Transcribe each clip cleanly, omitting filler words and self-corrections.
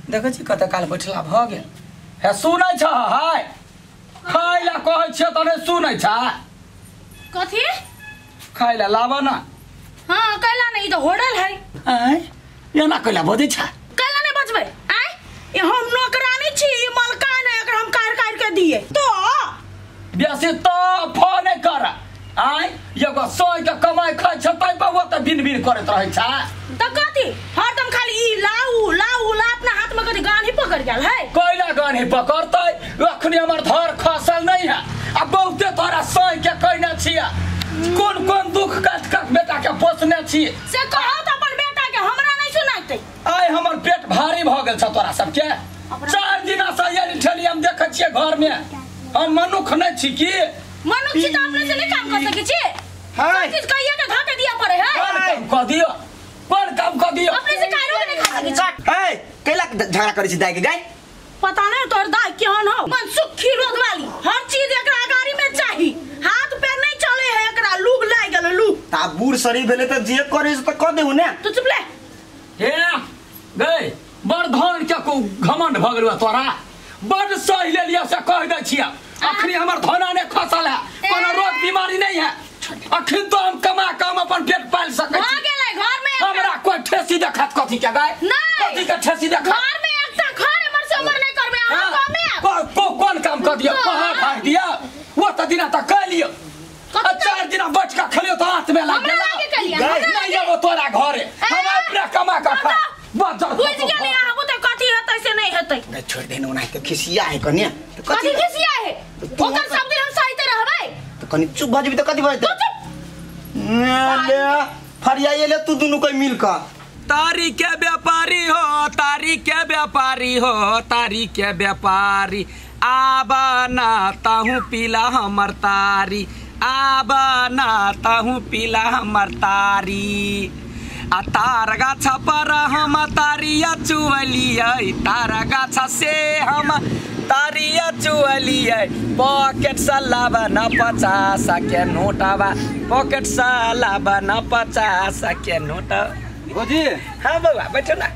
देखे छी कते काल बैठला भ गेल है सुनै छ हाय खाइला कहै छ तने सुनै छ कथी खाइला लाबा ना हां कैला नहीं तो होटल है आय एना कैला बजै छ कैला नहीं बजबै आय ये हम नौकरानी छी मलकान है अगर हम काट के दिए तो बेसी तो फोन कर आय एगो सोय के कमाई खाइ छ तै पर वो त बिन करत रहै छ त कथी हरदम खाली ई लाऊ ला अपना हाथ में कथी गान ही पकड़ गेल है कोइला गान ही पकड़तै अखनी हमर धर खसल नहीं है अब बहुते तोरा सोय के कहने छिया कौन दुख काट बेटा के पोसने छी से कहो त अपन बेटा के हमरा नहीं सुनाइते आय हमर पेट भारी भ गेल छ तोरा सबके 4 दिन से ये ठेली हम देख छिए घर में हम मनुख नहीं छी की मनुख छी त अपने से नहीं काम कर सके छी हाय चीज कहिए के घाटे दिया पड़े है कौन काम कर दियो अपने से कारो नहीं खा सके छी हाय कैला झगड़ा करे छी दाई के गाय पता नहीं तोर दाई केहन हो मन सुखी रोग वाली हर चीज एकरा गाड़ी में चाही हाथ पैर नहीं चले है एकरा लूग लाग गेल लूग ता बूढ़ शरीर भेले त जे करे से त क देहु ने तू चुप ले हे गई बड़ धन के को घमंड भ गेल तोरा बड़ सही ले लिया से कह दे छिया अखनी हमर धना ने खसल है कोनो रोग बीमारी नहीं है अखन तो हम कमा कम अपन पेट पाल सकै छी आ गेलै घर में हमरा कोई ठेसी देखत कथी के गाय कथी के ठेसी देखत घर में एकटा घर हमर से उमर नहीं करबे अहाँ कमे कौन काम कर दिया कहां भाग दिया वो त दिना तक कर लियो 4 दिन बैठ के खलियो तो हाथ में लग हमरा लागे कलिया नहीं ये वो तोरा घरे हम अपने कमा के खा बस बुझ गेली अहाँ को त कथी हेतै से नहीं हेतै नहीं छोड़ देना उना के खिसिया है कन्या तो कथी खिसिया है ओकर सब दिन हम सहिते रहबै तो कनी चुप भजबी तो कथी भजते ले फरिया ये ले तू दोनों कोई मिल का तारी के व्यापारी हो तारी के व्यापारी हो तारी के व्यापारी आबा ना ताहू पीला हमर तारी आबा ना ताहू पीला हमर तारी आ तार गाछा पर हम तारिया चुअलियै तार गाछा से हम तारिया चुअलियै पॉकेट से लाबा न 50 के नोटवा पॉकेट से लाबा न 50 के नोट भौजी हाँ बउआ बैठो ना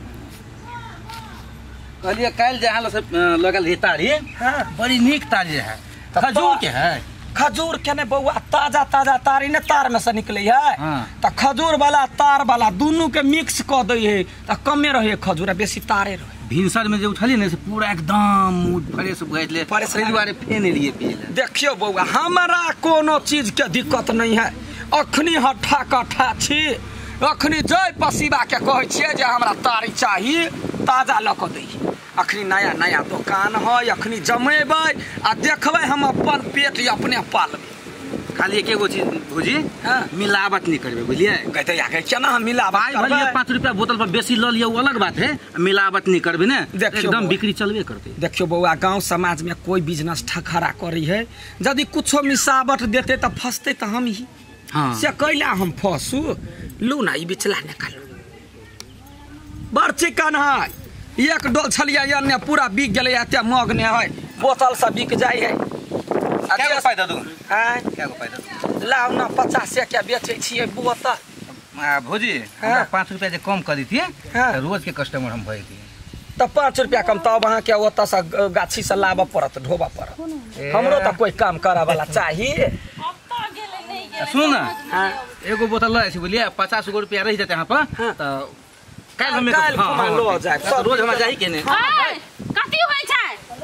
कहलिए काल जहाँ लगल रही तारी हाँ बड़ी नीक तारी है खजूर के है खजूर के ने बउआ ताजा तारी ने तार में से निकले है त खजूर वाला तार वाला दोनों के मिक्स क दे है त कमे रहे खजूर बेसी तारे रहे भिनसर में जो उठली ने से पूरा एकदम मूड फ्रेश भइल ले परेशानी बारे फेन लिए पिए देखियो बउआ हमरा कोनो चीज के दिक्कत नहीं है अखनी हठा कठा छी अखनी जय पसीबा के कहै छियै जे हमरा तारी चाहिए ताजा ल क दै अखनी नया नया दुकान है अखनी जमेबै आ देखबै हम अपन पेट अपने पालबै खाली एक एगो चीज भौजी मिलावट नहीं करबे बुझलिए कहते आके केना हम मिलावट करबे 5 रुपया बोतल पर बेसी ल लियो अलग बात है मिलावट नहीं करबे ने एकदम बिक्री चलबे करते देखियो बउआ गांव समाज में कोई बिजनेस ठखरा करी है यदि कुछो मिलावट देते त फसते त हम ही हां से कैला हम फसू लू ना ई बिचला निकालू बड़ चिकन है एक डोल छलिया अन्य पूरा बिक गेलै एते मग ने है बोतल से बिक जाय है क्या फायदा दू हां क्या फायदा लाउ ना 50 के बेचै छियै बोतल भौजी 5 रुपया जे कम कर दी रोज के कस्टमर हम भई थी त 5 रुपया कम तब अहाँ के ओत से गाछी से लाबा पड़त ढोबा पड़त हमरो त कोई काम करा वाला चाहिए सुन ना एगो बोतल ले बोलिए 50 रुपया रह जाते यहाँ पर तो काल हमें लो जाए रोज हम जाई के ने कथी होय छै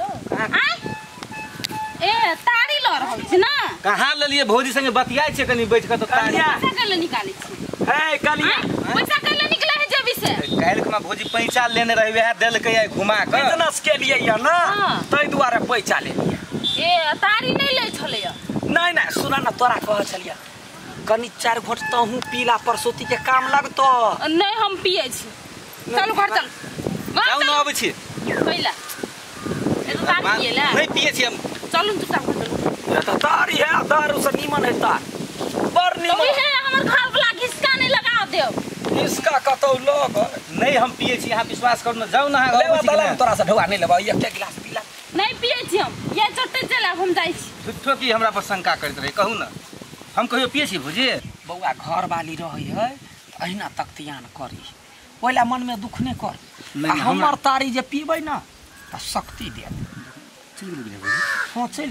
ए तारी ल रहल छी ना कहाँ ले लिए भौजी संगे बतियाई छे कनी बैठ के तो तारी पैसा कैले निकालै छी हे कलिया पैसा कैले निकले है जेबी से काल के भौजी पैसा लेने रही है देल के घुमा के बिजनेस के लिए या ना तै दुआरे पैसा ले लिया ए तारी नहीं ले छले नहीं नहीं सुना ना तोरा कह छलिया कनी 4 घोट तहू पीला परसोती के काम लगतो नहीं हम पिए छी चल घर चल जाऊ न आबै छी पहिला ए तो तारी पिएला नहीं पिए छी हम चलू चुपचाप चलू ये तो तारी है दारू से नीमन है तार बड़ नीमन है हमर घर वाला घिसका नहीं लगा देव इसका कतौ लोग नहीं हम पिए छी यहाँ विश्वास करू न जाऊ ना ले तोरा से ढवा नहीं लेबा एक गिलास पीला नहीं पिए छी हम ये चट्टे चला हम जाई छी झूठो की हमरा पर शंका करत रहे कहू ना हम कहियो पिए छी भौजी बउआ घर वाली रही है अहिना तख्तियान करी ओला मन में दुख नहीं कर नहीं हमर तारी जे पीबै ना त शक्ति दे हाँ चल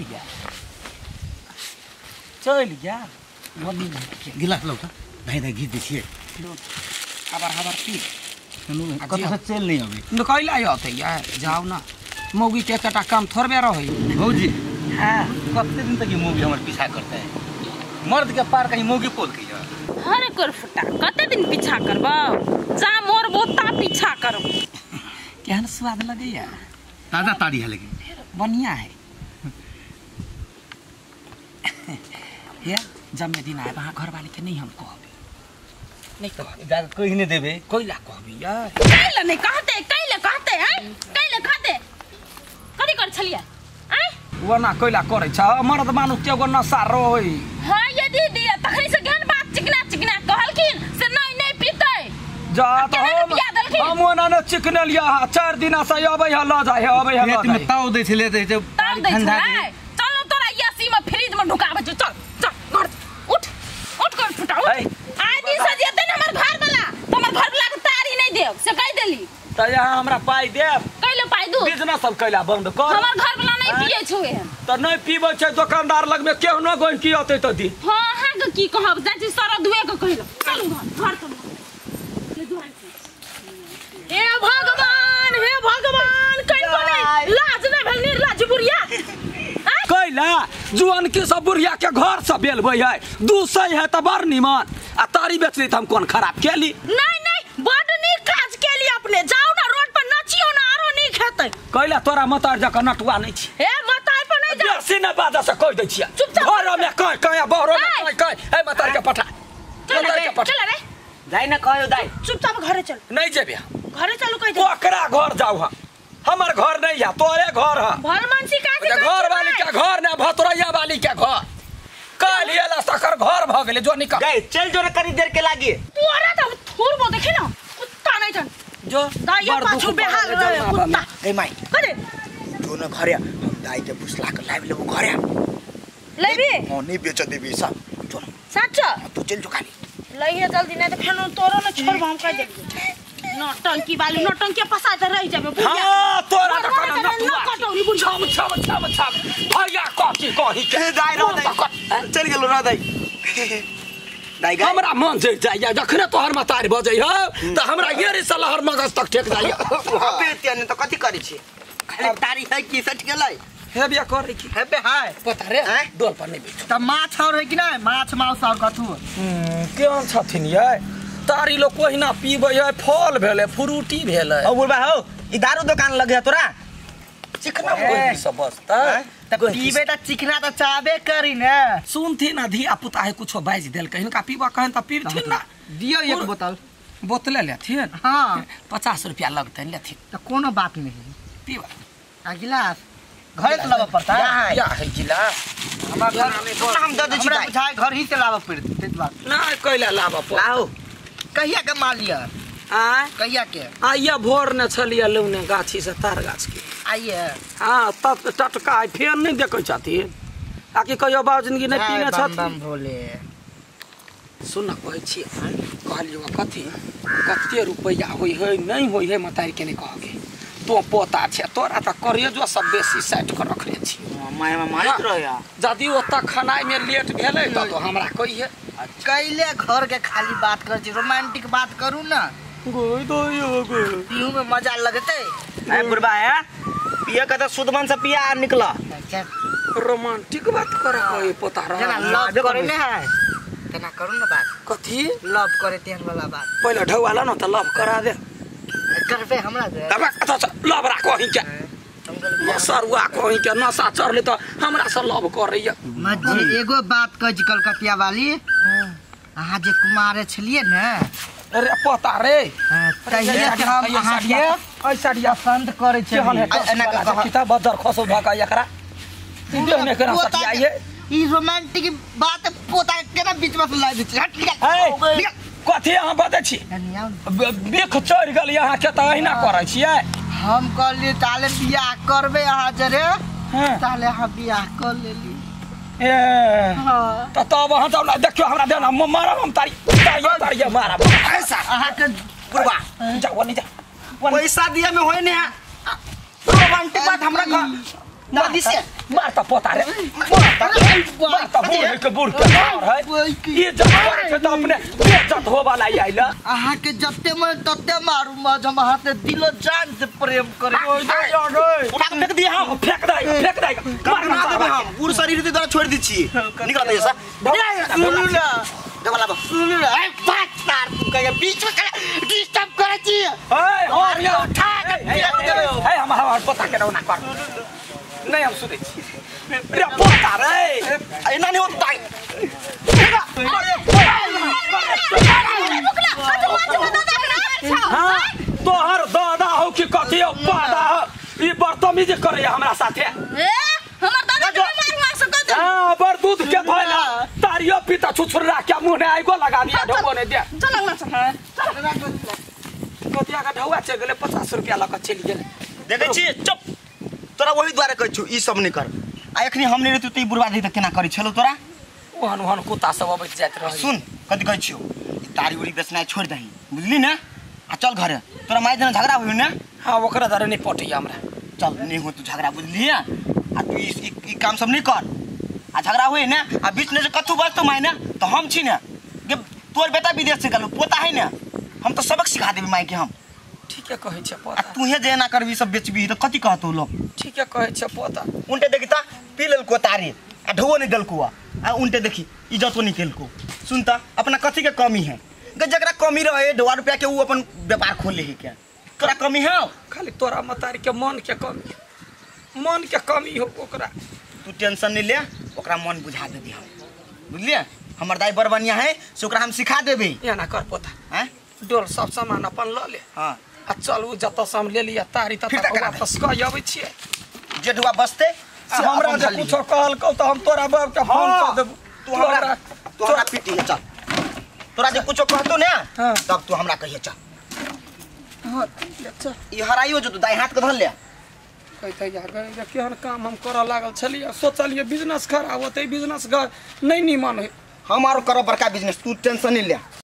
गया मम्मी गिलास लो त भाइ घिच दिए हबर पी कत से चल नहीं अभी कैला होते यार जाओ ना मौगी के एकटा काम थोड़बे रही भौजी हाँ कते दिन तक ये मूवी हमारे पीछा करता है मर्द के पार कहीं मूवी पोल के हरे कर फुटा कते दिन पीछा करब जा मोर बोता पीछा करब केहन स्वाद लगे यार ताजा ताड़ी है लेकिन बढ़िया है ये जब मैं दिन आए वहाँ घर वाले के नहीं हम कहबे नहीं कहबे कोई नहीं देबे कोइला कहबे यार कैले नहीं कहते हैं कैले कहते कथी कर छलिया आय वना कोइला करे छ मर्द मानु के गो नशा रोई हां ये दीदी तखनी से गहन बात चिकना कहलखिन से नहीं पीते जा तो हम ओना न चिकन लिया 4 दिन से अबै ह ल जाय अबै ह पेट में ताव दे छले त ठंडा चलो तोरा यासी में फ्रिज में ढुकाबे चल घर उठ कर फुटा आइ दिन से जेते न हमर घर वाला के तारी नहीं देब से कह देली त यहाँ हमरा पाई देब कैले पाई दू बिजनेस सब कैला बंद कर हमर घर वाला नहीं पिए छुए त नहीं पीबै छै दुकानदार लग में केहू न गोइन की होतै त दी हां के की कहब जाची सारा दुए के कहलो चलू घर तो हे भगवान कहीं कोने लाज नहीं भेल निर्लाज बुढ़िया कैला जुआन के सब बुढ़िया के घर से बेलबै है 200 है त बड़ निमन आ तारी बेचली त हम कोन खराब केली नहीं बड़ नीक काज केली अपने जाओ ना रोड पर नचियो ना आरो नीक हेतै कैला तोरा मतार जका नटुआ नहीं छी हे मतार पर नहीं जा बेसी न बाजा से कह दै छिया घर में कह बहरो में कह ए मतार के पठा चल रे जाई न कहयो दाई चुपचाप घरे चल नहीं जेबे घरे चलू कह दे ओकरा घर जाऊ हम हमर घर नहीं है तोरे घर है भरमंसी का से घर वाली के घर ना भतोरैया वाली के घर काल एला सकर घर भ गेले जो निकल गए चल जो करी देर के लागी तोरा त थूर बो देखे ना कुत्ता नहीं जन जो दाइया पाछू बेहाल रहे कुत्ता ए माई करे जो न घरे हम दाई के पुछला के लाइव लेबो घरे लेबी हां नहीं बेच देबी सब जो सच तू चल जो खाली लइहे जल्दी नहीं तो फेनो तोरो न छोड़ हम कह देबी नौटंकी वाली नौटंकी फसा त रह जाबे हां तोरा त कन न कटौरी बुझ छम भैया कथी कही के दाई रो दाई चल गेलो रो दाई दाई गा हमरा मन जे जाइया जखने तोहर मतार बजै हो त हमरा येरी से लहर मगज तक ठेक जाइया अबे त्याने त कथी करै छी खाली तारी है की सट गेलै हे बिया कर की हे बे हाय पता रे डोल पर नहीं बैठ त माछ और है कि ना माछ माउस और कथु केहन छथिन ये तारी लोग कोहिना पीबै है फल भेले फ्रूटी भेले ओ बुढ़बा हो ई दारू दुकान लगे तोरा चिकना कोई सब बसता त पीबे त चिकना त चाबे करी ने सुनथी ना धिया पुता है कुछो बाज देल कहिन का पीबा कहन त पीबथिन ना दियो एक बोतल बोतले लेथिन हां 50 रुपया लगतन लेथिन त कोनो बात नहीं पीबा आ गिलास घर से लाबा पड़ता है या है गिलास हमरा घर में हम दे दै छी बुझाय घर ही से लाबा पड़त ते बात ना कैला लाबा पर लाओ कहिया के माल लिया आ कहिया के आइया भोर ने छलिया लौने गाछी से तार गाछ के आइए हां तब टटका फेर नहीं देखे छथिन आकि कहियो बाबू जिंदगी नहीं पीने छथिन बम भोले सुन कहै छी कहलियो कथी कते रुपया होई है नहीं होई है मतारी के नहीं कहगे तो पोता छे तोरा त करेजो सब बेसी सेट कर रखले छी माय में मारत रहया जदी ओता खानाय में लेट भेले त तो हमरा कहिए कैले घर के खाली बात कर छी रोमांटिक बात करू ना गोई दोयो गो पीहू में मजा लगते ए बुढ़बा है पिए के त सुदमन से पिया निकला रोमांटिक बात कर कोई पोता जना लव करे ने है तना करू ना बात कथी लव करे तेन वाला बात पहले ढौवाला न त लव करा दे करबे हमरा दे तब अच्छा लव राखो ही के सरुआ कोही के नशा चढ़ले त हमरा से लव करैया मज्जी एगो बात कह जी कलकतिया वाली अहाँ जे कुमारे छलिए ने अरे पता रे तहिया के हम अहाँ के ऐसा दिया पसंद करे छलिए एना का किताब बदर खसो भका एकरा तीन में करा सटियाए ई रोमांटिक बात पोता केना बीच में ला दै छी हट निकल कथी अहाँ बदै छी बेख चढ़ गेल यहाँ के त अहिना करै छियै हम कहलिए ताले बियाह करबे अहाँ जरे ताले अहाँ बियाह कर लेली ए हां त तब अहाँ त देखियो हमरा देना मारब हम तारी मारब ऐसा अहाँ के बुढ़वा जाओ नहीं जा पैसा दिया में होए ने रोमांटिक बात हमरा घर नदी से मारता पोता रे मारता बूढ़ के बूढ़ के मार है ये जब करे तो अपने बेइज्जत हो वाला आइला अहाँ के जत्ते मैं तत्ते मारू मज हम हाथे दिलो जान से प्रेम करे उठा के फेंक दिया हम फेंक दे मारना देबे हम पूरा शरीर दे दरा छोड़ दी छी निकल दे सर सुनु ना देवला बा सुनु ना ए बात तार तू के बीच में डिस्टर्ब करे छी ए और ये उठा के ए हम पोता के ना कर नहीं हम सुने छी रे पोता रे एना नहीं होता हां तोहर दादा हो कि कथि पादा ई बर्तमीज करे हमरा साथे ए हमर दादा के मार मार सकत हां बर दूध के धोइला तारियो पीता छुछुरा के मुंह ने आइगो लगा दिया ढोबो ने दे चल ना चल कथिया का ढौआ चल गेले 50 रुपया लक चली गेले देखे छी चुप तोरा वही द्वारा कहै छु ई सब नहीं कर आ एखनी हम नहीं रहतु त बुरबादी त केना करै छलो तोरा ओहन ओहन कुत्ता सब अबैत जाइत रहे सुन कथि कहै छियो ई तारी उरी बेचना छोड़ दही बुझली ना आ चल घरे तोरा माई जन झगड़ा होई ना हां ओकरा धरे नहीं पटई हमरा चल नहीं हो तू झगड़ा बुझली आ तू ई काम सब नहीं कर आ झगड़ा होई ना आ बीच में से कथु बस तो माई ना तो हम छी ना के तोर बेटा विदेश से गलो पोता है ना हम तो सबक सिखा देबे माई के हम ठीक है कहै छै आ पोता तू हे जे ना करबी सब बेचबी तो कथि कहतो लोग ठीक है कहै छै पोता उनटे देखी ता पी लेलको तारी आ ढो नहीं देलको आ उनटे देखी इज्जत नहीं केलको सुनता अपना कथी के कमी है जकरा कमी रहे 2 रुपया के ऊ अपन व्यापार खोले है क्या तोरा कमी है खाली तोरा मतारी के मन के कमी हो ओकरा तू टेंशन नहीं ले ओकरा मन बुझा देबी हम बुझलिए हमर दाई बड़ बढ़िया है से ओकरा हम सिखा देबे या ना कर पोता हैं डोल सब सामान अपन ल ले हां आ चलू जत से हम ले लिया तारी तत वापस कह आबै छिए जेठुआ बसते हमरा जे कुछो कहल कौ त हम तोरा बाप के फोन कर देब तू हमरा पीटी है चल तोरा जे कुछो कहतो ना तब तू हमरा कहिए चल हां अच्छा ई हराइयो जो तू दाई हाथ के धर ले कहते यार केहन काम हम करऽ लागल छलिए सोचलिए बिजनेस खराब होतै बिजनेस नहीं नीमन है हमारो करो बड़का बिजनेस तू टेंशन नहीं ले